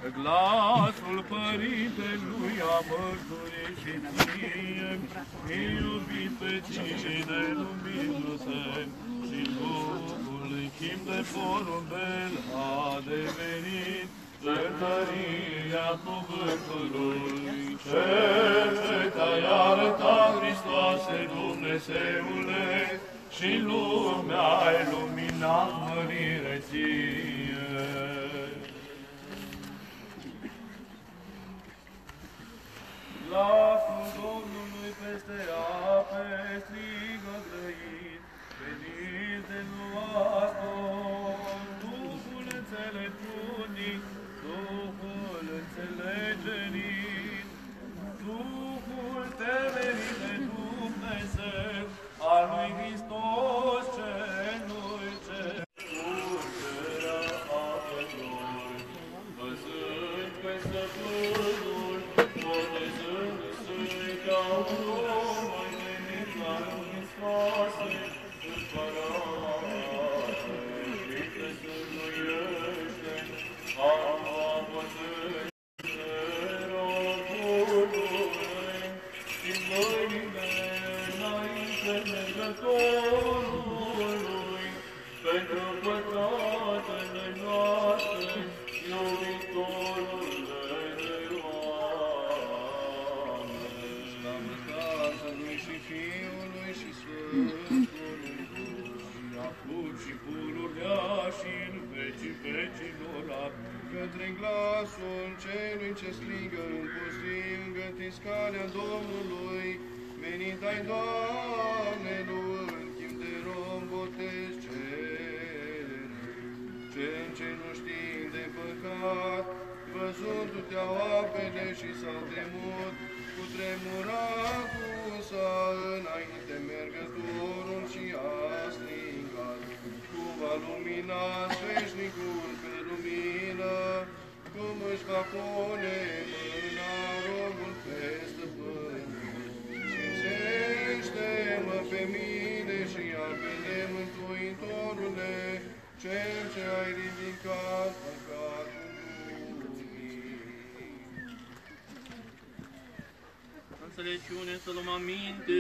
Glasul Părintelui a mărturii și ție, iubit pe cine lumindu-se, și Duhul chip de porumbel a devenit cântăria cuvântului. Cel ce te-ai arătat, Hristoase, Dumnezeule, și lumea ai luminat mărire ție. Glasul Domnului peste ape strigă grăit, veniți de nuastor, Duhul înțelepciunii, Duhul înțelegerii, Duhul temerii de Dumnezeu, al lui Hristos celui ce urcerea apelor, văzând pe stăpânul, botezându-se ca un om, mai venit la Hristoase, împărate, și te sârnuiește, apa bătânilor Bunului, și mâinile înainte mergătorului, pentru păcatele noastre, iubitorule de oameni. Slavă Tatălui și Fiului și Sfântului Duh, și acum și pururea și în vecii vecilor. Amin. Către glasul celui ce strigă în pustii, îngătiți calea Domnului, venit ai, Doamne, nu în chip de rom botez cere. Cel ce nu știi de păcat, văzându-te-au apele și s-au temut, cu tremuratul s-a înainte mergătorul și a strigat, cum a luminat veșnicul pe lumină, cum își va pune mâna robul pe stăpân. Sfințește-mă pe mine și apele Mântuitorule, Cel ce ai ridicat păcatul lumii. Înțelepciune, să luăm aminte.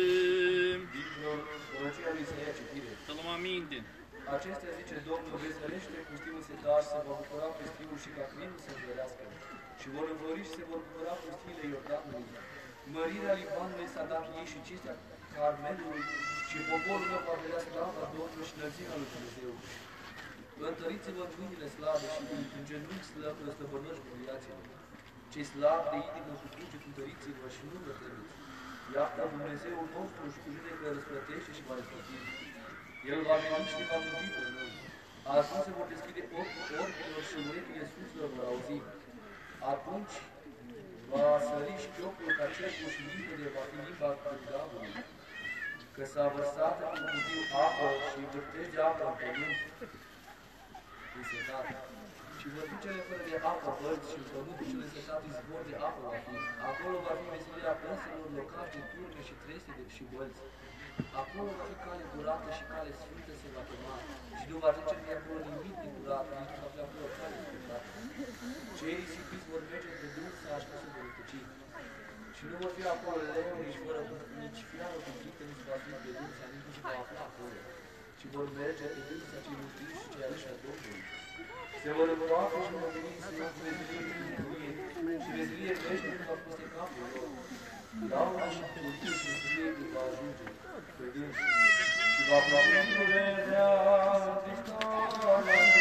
Prorocia lui Isaia, citire. Să luăm aminte. Acestea, zice Domnul, veți hrănește pustiul setar, se vor bucura pustiul și Cacrinul să învărească, și vor învări și se vor bucura pustiile Iordanului. Mărirea Libanului s-a dat ei și cinstea Carmelului, și poporul meu va vedea slava Domnului și înălțimea lui Dumnezeu. Întăriți-vă în mâinile slabe și în genunchi slăbănoși muriați-vă. Cei slabi de inimă cu cruce, întăriți-vă și nu vă temeți. Iată Dumnezeul nostru și cu judecă răsplătește și va răsplăti. El va veni și ne va mânti pe noi. Atunci se vor deschide ochilor și urechile suflelor vor auzi. Atunci va sări șchiopul ca cercul și limpede va fi limba gravului. Că s-a vărsat în pustiu apă și vârtești de apă în pământ. Însetat. Și vor fi cele fără de apă bălți și în pământul cele setat izvor de apă va fi. Acolo va fi veselirea păsărilor, locaști, turme și treste și bălți. Acolo va fi cale curată și cale sfântă se va chema. Și nu va trece de acolo nimic necurat, nici nu va fi acolo cale sfântată. Cei risipiți vor merge între drum să aștept să vor rătăci. Și nu vor fi acolo leu, nici fiară cu frică, nici va fi pe drum, nici nu se va afla acolo. Și vor merge pe drum să cei mântuiți și cei aleși ai Domnului. Se vor îngroape și vor veni să ia cu vezilie și vezilie veșnică va peste capul lor. Laudă și putie și vezilie îi va ajunge pe dâns. Și va plăcea Dumnezea Hristoasa și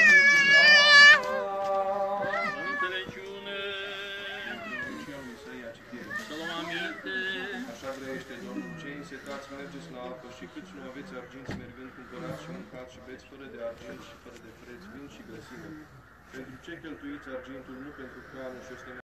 Înțelepciune. Prorocia lui Isaia, citire. Să luăm aminte. Așa grăiește Domnul, cei însetați mergeți la apă și câți nu aveți arginți mergând, cumpărați și mâncați și beți fără de argint și fără de preț, vin și grăsime. Pentru ce cheltuiți argintul, nu pentru hrană și ostenă